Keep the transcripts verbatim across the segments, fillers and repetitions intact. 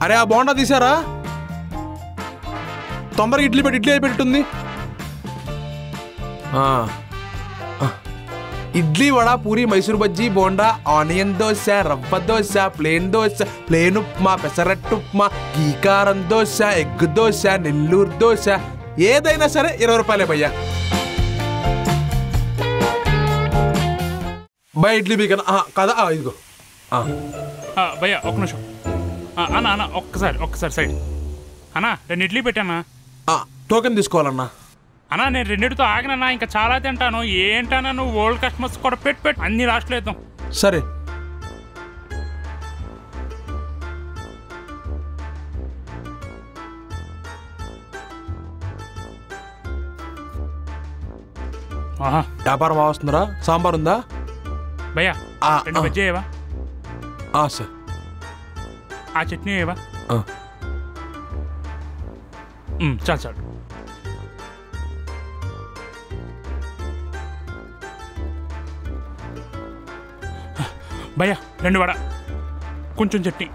అరే ఆ బోండా తీసారా? తొందరగా ఇడ్లీ పెట్టి ఇడ్లీ అయిపెట్టుంది. Idli vada puri Mysore bajji bonda onion dosa rava dosa plain dosa plain upma pesarattu upma గీకారం దోశ ఎగ్ దోశ నెల్లూరు దోశ ఏదైనా సరే ఇరవై రూపాయలే భయ్యా. భయ ఇడ్లీ మీకు కదా ఇదిగో భయ్యా ఒక్క నిమిషం అన్న అన్న ఒక్కసారి ఒక్కసారి సైడ్ అన్నా రెండు ఇడ్లీ పెట్టానా? టోకెన్ తీసుకోవాలన్నా. అన్నా నేను రెండింటితో ఆగినన్నా ఇంకా చాలా తింటాను. ఏంటన్నా నువ్వు ఓల్డ్ కస్టమర్స్ కూడా పెట్టి పెట్టి అన్ని లాస్ట్లో వేద్దాం. సరే వ్యాపారం బాగా వస్తుందిరా? సాంబార్ ఉందా భయ్యా? రెండు బజ్జీ ఏవా? సార్ ఆ చట్నీ ఏవా? చాలు చాలు భయ్యా రెండు వడ కొంచెం చట్నీ.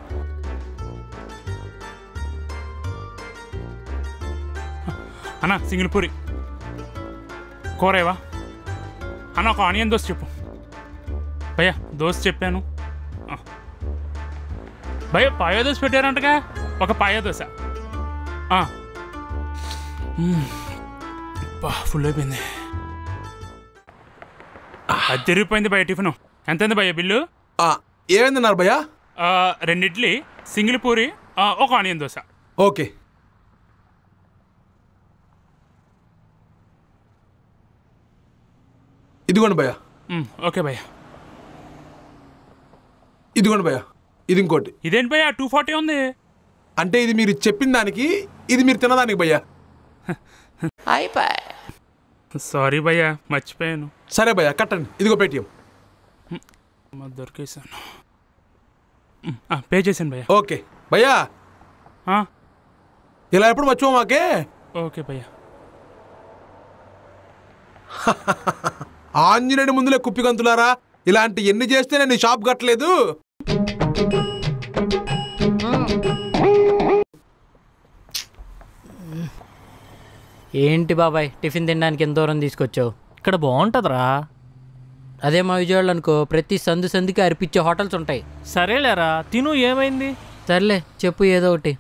అన్నా సింగిల్ పూరి కూరేవా? అన్న ఒక ఆనియన్ దోశ చెప్పు భయ్యా. దోశ చెప్పాను భయ్యా. పాయో దోశ పెట్టారంటగా, ఒక పాయో దోశ. ఫుల్ అయిపోయింది. అది తిరిగిపోయింది భయ్య. టిఫిన్ ఎంతైంది భయ్య బిల్లు? ఏమైందన్నారు భయ్యా? రెండు ఇడ్లీ సింగిల్ పూరి ఒక ఆనియన్ దోశ. ఓకే ఇదిగోండి భయ్యా. ఓకే భయ్యా. ఇదిగోండి భయ్యా. ఇది ఇంకోటి. ఇదేంటి భయ్యా టూ ఫార్టీ ఉంది? అంటే ఇది మీరు చెప్పిన దానికి ఇది మీరు తినదానికి భయ్యా. సారీ భయ్యా మర్చిపోయాను. సరే భయ్యా కట్టండి. ఇదిగో పేటిఎం. దొరికేసాను. పే చేశాను భయ్యా. ఓకే భయ్యా ఇలా ఎప్పుడు మర్చిపో మాకే. ఓకే భయ్యా. ఆంజనేయుడి ముందులే కుప్పి గంతులారా, ఇలాంటి ఎన్ని చేస్తే నేను షాప్ కట్టలేదు. ఏంటి బాబాయ్ టిఫిన్ తినడానికి ఎంత దూరం తీసుకొచ్చావు? ఇక్కడ బాగుంటుందిరా. అదే మా విజయవాడలో అనుకో ప్రతి సందు సందుకి అరిపించే హోటల్స్ ఉంటాయి. సరేలేరా తిను, ఏమైంది? సర్లే చెప్పు ఏదో ఒకటి.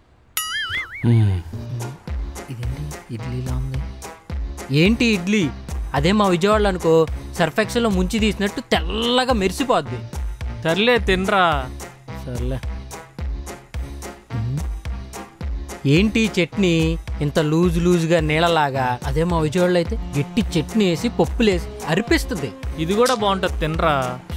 ఇదేంటి ఇడ్లీలా ఉంది? ఏంటి ఇడ్లీ? అదే మా విజయవాడలో అనుకో సర్ఫెక్సల్లో ముంచి తీసినట్టు తెల్లగా మెరిసిపోద్ది. సర్లే తినరా. సర్లే. ఏంటి చట్నీ ఇంత లూజ్ లూజ్గా నీళ్ళలాగా? అదే మా విజయవాడలో అయితే గట్టి చట్నీ వేసి పప్పులేసి అరిపిస్తుంది. ఇది కూడా బాగుంటుంది తినరా.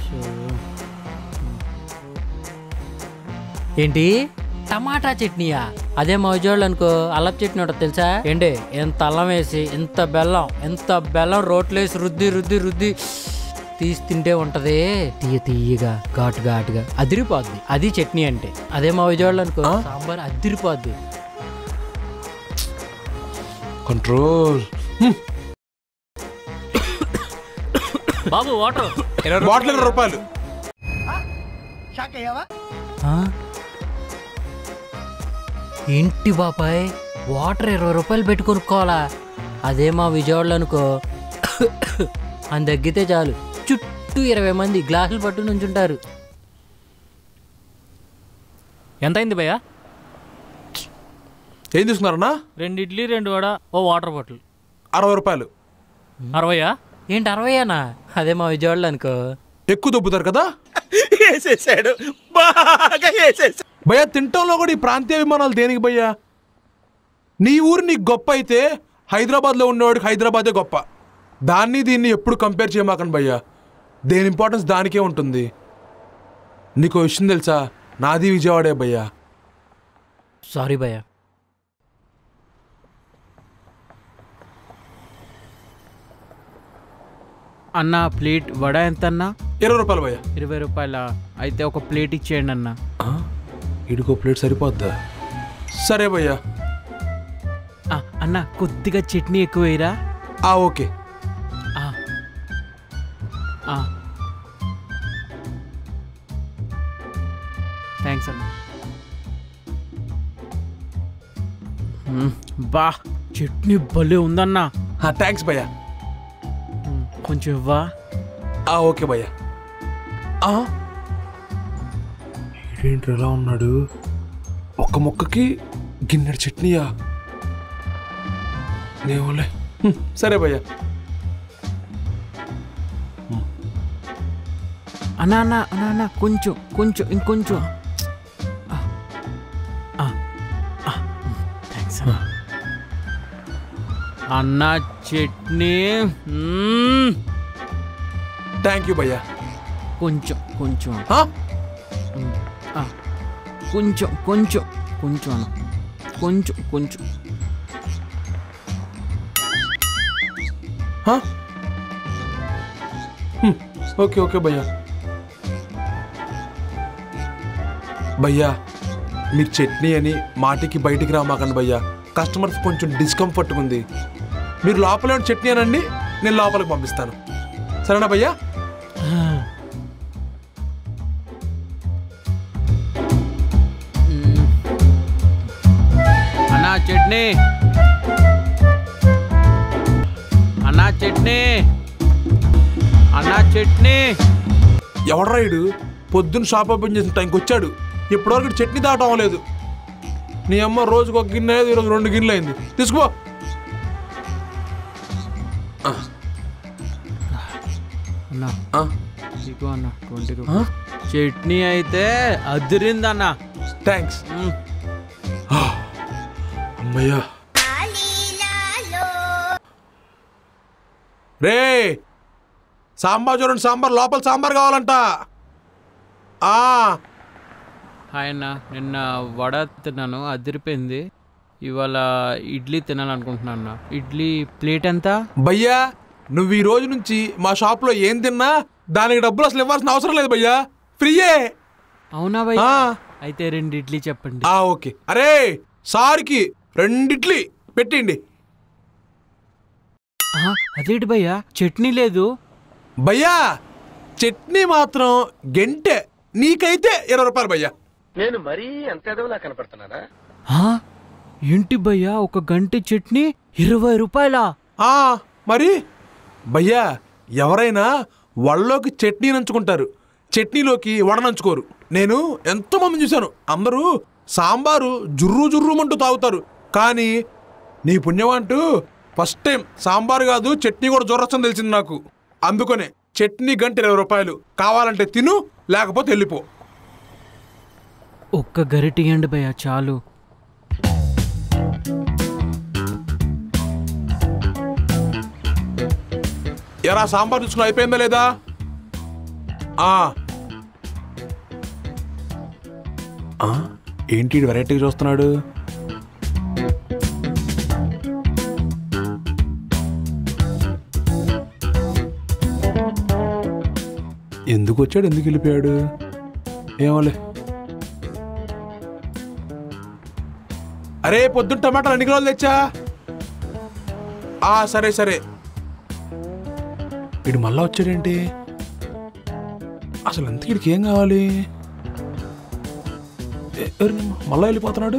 ఏంటి టమాటా చట్నీయా? అదే మా విజయవాడలో అనుకో అల్లం చట్నీ ఉంటుంది తెలుసా? ఏంటి ఎంత అల్లం వేసి ఎంత బెల్లం ఎంత బెల్లం రోట్లేసి రుద్ది రుద్ది రుద్ది తీసి తింటే ఉంటది తీయ తీయగా ఘాటు ఘాటుగా అదిరిపోద్ది. అది చట్నీ అంటే. అదే మా విజయవాడలో అనుకో సాంబార్ అదిరిపోద్ది. కంట్రోల్. బాబు వాటర్ బాటిల్ ఇరవై రూపాయలు. ఏంటి బాబాయ్ వాటర్ ఇరవై రూపాయలు పెట్టి కొనుక్కోవాలా? అదే మా విజయవాడలో అనుకో అని తగ్గితే చాలు చుట్టూ ఇరవై మంది గ్లాసులు పట్టు నుంచుంటారు. ఎంత అయింది భయ్యా? ఏం తీసుకున్నారన్నా? రెండు ఇడ్లీ రెండు వడ ఓ వాటర్ బాటిల్. అరవై రూపాయలు. అరవయా? ఏంటి అరవైనా? అదే మా విజయవాడలో అనుకో ఎక్కువ దొబ్బుతారు కదా. వేసేసాడు బాగా వేసేసాడు భయ్యా. తింటంలో కూడా ఈ ప్రాంతీయ విమానాలు దేనికి భయ్యా? నీ ఊరు నీకు గొప్ప అయితే హైదరాబాద్లో ఉండేవాడికి హైదరాబాదే గొప్ప. దాన్ని దీన్ని ఎప్పుడు కంపేర్ చేయమాకండి భయ్యా. దేని ఇంపార్టెన్స్ దానికే ఉంటుంది. నీకు విషయం తెలుసా? నాది విజయవాడే భయ్యా. సారీ భయ్యా. అన్న ప్లేట్ వడ ఎంత అన్నా? ఇరవై రూపాయలు భయ్యా. ఇరవై రూపాయల అయితే ఒక ప్లేట్ ఇచ్చేయండి అన్న. ఇడికో ప్లేట్ సరిపోద్దా? సరే భయ్యా. అన్న కొద్దిగా చట్నీ ఎక్కువ వేయరా? ఓకే. థ్యాంక్స్ అన్న. మ్మ్, బా చట్నీ భలే ఉందన్నా. థ్యాంక్స్ భయ్యా. మ్మ్, కొంచెం ఇవ్వా. ఆ, ఓకే భయ్యా. ఆ, ఏంటి ఎలా ఉన్నాడు? ఒక్క మొక్కకి గిన్నెడు చట్నీయా? నేవులే. హ్మ్, సరే భయ్యా. అన్నా అన్నా అన్నా అన్నా కొంచెం కొంచెం ఇంకొంచెం. థ్యాంక్స్ అన్నా. అన్నా చట్నీ. మ్మ్. థ్యాంక్ యూ భయ్యా. కొంచెం కొంచెం ఆ? మ్మ్. ఆ, కొంచెం కొంచెం కొంచెం అన్న కొంచెం కొంచెం. ఆ? హ్మ్, ఓకే ఓకే భయ్యా. భయ్యా మీరు చట్నీ అని మాటికి బయటికి రామాకండి భయ్యా. కస్టమర్స్ కొంచెం డిస్కంఫర్ట్గా ఉంది. మీరు లోపల ఉన్న చట్నీ అనండి, నేను లోపలికి పంపిస్తాను. సరేనా భయ్యా? అన్నా చట్నీ. అన్నా చట్నీ. అన్నా చట్నీ. ఎవడ్రా ఇడు? పొద్దున్న షాప్ ఓపెన్ చేసిన టైంకి వచ్చాడు, ఇప్పటివరకు చట్నీ దాటం అవ్వలేదు. నీ అమ్మ రోజుకు ఒక గిన్నె అయ్యేది, ఈరోజు రెండు గిన్నెలు అయింది. తీసుకో. అన్నా ఆ, ఇగో అన్న ట్వంటీ రూపీస్. చట్నీ అయితే అదిరిందన్నా. థ్యాంక్స్. అమ్మయ్యా. రే సాంబార్ చూడండి, సాంబార్ లోపల సాంబార్ కావాలంట. ఆ, హాయ్ అన్న, నిన్న వడ తిన్నాను అదిరిపోయింది. ఇవాళ ఇడ్లీ తినాలనుకుంటున్నా అన్న. ఇడ్లీ ప్లేట్ ఎంత? భయ్యా నువ్వు ఈ రోజు నుంచి మా షాప్లో ఏం తిన్నా దానికి డబ్బులు అసలు ఇవ్వాల్సిన అవసరం లేదు భయ్యా, ఫ్రీయే. అవునా భయ్? ఆ. అయితే రెండు ఇడ్లీ చెప్పండి. ఆ, ఓకే. అరే సార్కి రెండిట్లీ పెట్టండి. ఆ, అదేంటి భయ్యా చట్నీ లేదు? భయ్యా చట్నీ మాత్రం గంటే నీకైతే ఇరవై రూపాయలు భయ్యా. నేను మరీ అంత ఎదవలా కనపడుతున్నానా? ఆ, ఏంటి భయ్యా ఒక గంట చట్నీ ఇరవై రూపాయలా? ఆ, మరి భయ్యా ఎవరైనా వడలోకి చట్నీ నంచుకుంటారు, చట్నీలోకి వడ నంచుకోరు. నేను ఎంతో మంది చూశాను, అందరూ సాంబారు జుర్రు జుర్రుమంటూ తాగుతారు, కానీ నీ పుణ్యం అంటూ ఫస్ట్ టైం సాంబారు కాదు చట్నీ కూడా జొర్రొచ్చని తెలిసింది నాకు. అందుకనే చట్నీ గంట ఇరవై రూపాయలు, కావాలంటే తిను లేకపోతే వెళ్ళిపో. ఒక్క గరిటి ఇవ్వండి భయ్యా చాలు. ఎరా సాంబార్ చూసుకుని అయిపోయిందా లేదా? ఆ. ఆ, ఏంటి వెరైటీగా చూస్తున్నాడు? ఎందుకు వచ్చాడు, ఎందుకు వెళ్ళిపోయాడు ఏమోలే. అరే పొద్దున్న టమాటాలు ఎన్ని కిలోలు తెచ్చా? ఆ, సరే సరే. వీడు మళ్ళా వచ్చాడేంటి? అసలు ఎంత వీడికి ఏం కావాలి? మళ్ళా వెళ్ళిపోతున్నాడు.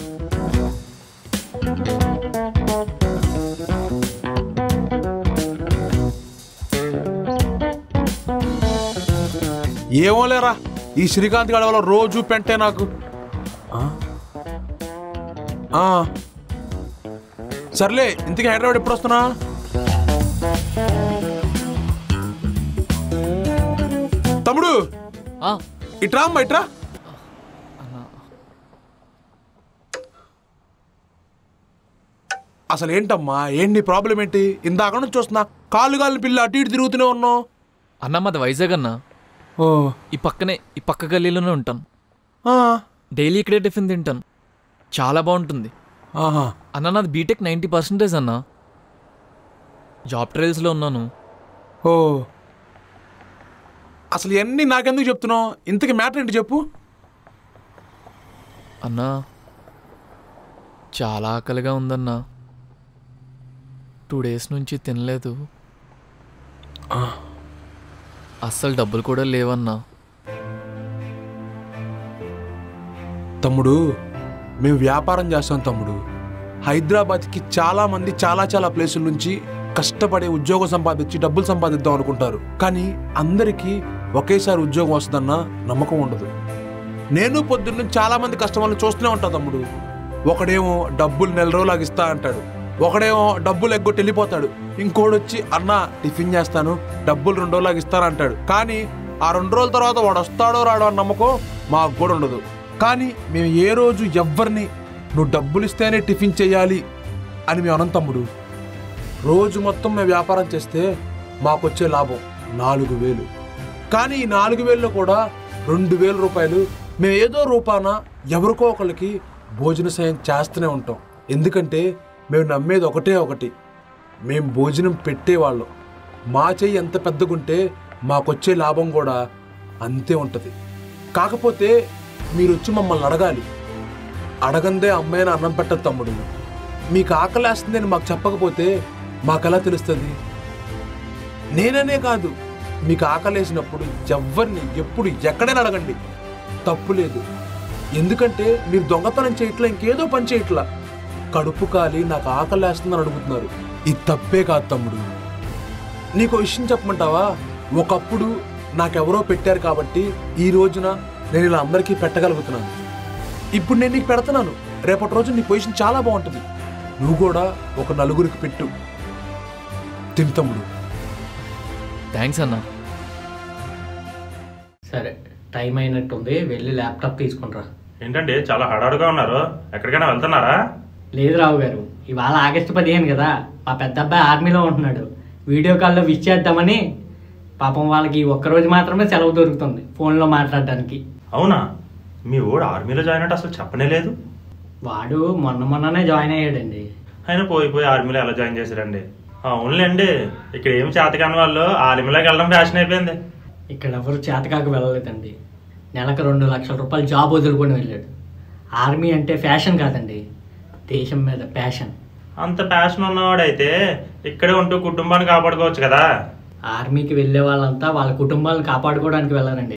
ఏమో లేరా, ఈ శ్రీకాంత్ గడ వల్ల రోజు పెంటే నాకు. సర్లే, ఇంతకీ హైదరాబాద్ ఎప్పుడు వస్తున్నా? తమ్ముడు ఇట్రా అమ్మా, ఇట్రా. అసలు ఏంటమ్మా, ఏంటి ప్రాబ్లం ఏంటి? ఇందాక నుంచి చూస్తున్నా కాళ్ళు కాళ్ళని పిల్ల అటు ఇటు తిరుగుతూనే ఉన్నావు. అన్న మాది వైజాగ్ అన్న. ఓ, ఈ పక్కనే ఈ పక్క గల్లీలోనే ఉంటాను. ఆ, డైలీ ఇక్కడే టిఫిన్ తింటాను, చాలా బాగుంటుంది. ఆహా. అన్న నాది బీటెక్ నైంటీ పర్సెంటేజ్ అన్న. జాబ్ ట్రయల్స్లో ఉన్నాను. ఓ, అసలు ఇవన్నీ నాకెందుకు చెప్తున్నావు? ఇంతకీ మ్యాటర్ ఏంటి చెప్పు. అన్నా చాలా ఆకలిగా ఉందన్నా, టూ డేస్ నుంచి తినలేదు. అస్సలు డబ్బులు కూడా లేవన్నా. తమ్ముడు మేము వ్యాపారం చేస్తాం తమ్ముడు, హైదరాబాద్కి చాలా మంది చాలా చాలా ప్లేసుల నుంచి కష్టపడి ఉద్యోగం సంపాదించి డబ్బులు సంపాదిద్దాం అనుకుంటారు. కానీ అందరికీ ఒకేసారి ఉద్యోగం వస్తుందన్న నమ్మకం ఉండదు. నేను పొద్దున్న చాలా మంది కస్టమర్లు చూస్తూనే ఉంటా తమ్ముడు. ఒకడేమో డబ్బులు నెల రోజులు ఆగిస్తా అంటాడు, ఒకడేమో డబ్బులు ఎగ్గొట్టి వెళ్ళిపోతాడు, ఇంకోటి వచ్చి అన్న టిఫిన్ చేస్తాను డబ్బులు రెండు రోజులు ఆగిస్తాను అంటాడు. కానీ ఆ రెండు రోజుల తర్వాత వాడు వస్తాడో రాడో అని నమ్మకం మాకు కూడా ఉండదు. కానీ మేము ఏ రోజు ఎవ్వరిని నువ్వు డబ్బులు ఇస్తేనే టిఫిన్ చేయాలి అని మేము అనం తమ్ముడు. రోజు మొత్తం మేము వ్యాపారం చేస్తే మాకు వచ్చే లాభం నాలుగు వేలు. కానీ ఈ నాలుగు వేలలో కూడా రెండు వేల రూపాయలు మేము ఏదో రూపాన ఎవరికో ఒకరికి భోజన సాయం చేస్తూనే ఉంటాం. ఎందుకంటే మేము నమ్మేది ఒకటే ఒకటి, మేము భోజనం పెట్టేవాళ్ళం. మా చెయ్యి ఎంత పెద్దగుంటే మాకొచ్చే లాభం కూడా అంతే ఉంటుంది. కాకపోతే మీరు వచ్చి మమ్మల్ని అడగాలి. అడగందే అమ్మాయిని అన్నం పెట్టదు తమ్ముడు. మీకు ఆకలేస్తుందని మాకు చెప్పకపోతే మాకెలా తెలుస్తుంది? నేననే కాదు, మీకు ఆకలేసినప్పుడు ఎవరిని ఎప్పుడు ఎక్కడైనా అడగండి, తప్పు లేదు. ఎందుకంటే మీరు దొంగతనం చేయట్లా, ఇంకేదో పని చేయట్లా, కడుపు కాలి నాకు ఆకలేస్తుందని అడుగుతున్నారు. ఇది తప్పే కాదు తమ్ముడు. నీకు విషయం చెప్పమంటావా? ఒకప్పుడు నాకెవరో పెట్టారు కాబట్టి ఈ రోజున నేను ఇలా అందరికీ పెట్టగలుగుతున్నాను. ఇప్పుడు నేను నీకు పెడుతున్నాను, రేపటి రోజు నీ పొజిషన్ చాలా బాగుంటుంది. నువ్వు కూడా ఒక నలుగురికి పెట్టు. తింతమ్ముడు. థ్యాంక్స్ అన్న. సరే, టైం అయినట్టుంది, వెళ్ళి ల్యాప్టాప్ తీసుకుంటారా. ఏంటంటే చాలా హడావుడిగా ఉన్నారు, ఎక్కడికైనా వెళ్తున్నారా? లేదు రావు గారు, ఇవాళ ఆగస్టు పదిహేను కదా, మా పెద్ద అబ్బాయి ఆర్మీలో ఉంటున్నాడు. వీడియో కాల్లో విష్ చేద్దామని. పాపం వాళ్ళకి ఒక్కరోజు మాత్రమే సెలవు దొరుకుతుంది ఫోన్లో మాట్లాడడానికి. అవునా? మీ ఓడు ఆర్మీలో జాయిన్ అంటే అసలు చెప్పనే లేదు. వాడు మొన్న మొన్ననే జాయిన్ అయ్యాడండి. ఆయన పోయి పోయి ఆర్మీలో ఎలా జాయిన్ చేశారండి? అవునులేండి, ఇక్కడ ఏం చేతకాని వాళ్ళు ఆర్మీలోకి వెళ్ళడం ఫ్యాషన్ అయిపోయింది. ఇక్కడ ఎవరు చేతకాక వెళ్ళలేదండి. నెలకు రెండు లక్షల రూపాయలు జాబ్ వదులుకొని వెళ్ళాడు. ఆర్మీ అంటే ఫ్యాషన్ కాదండి, దేశం మీద ప్యాషన్. అంత ప్యాషన్ ఉన్నవాడైతే ఇక్కడే ఉంటూ కుటుంబాన్ని కాపాడుకోవచ్చు కదా. ఆర్మీకి వెళ్ళే వాళ్ళంతా వాళ్ళ కుటుంబాలను కాపాడుకోవడానికి వెళ్ళారండి.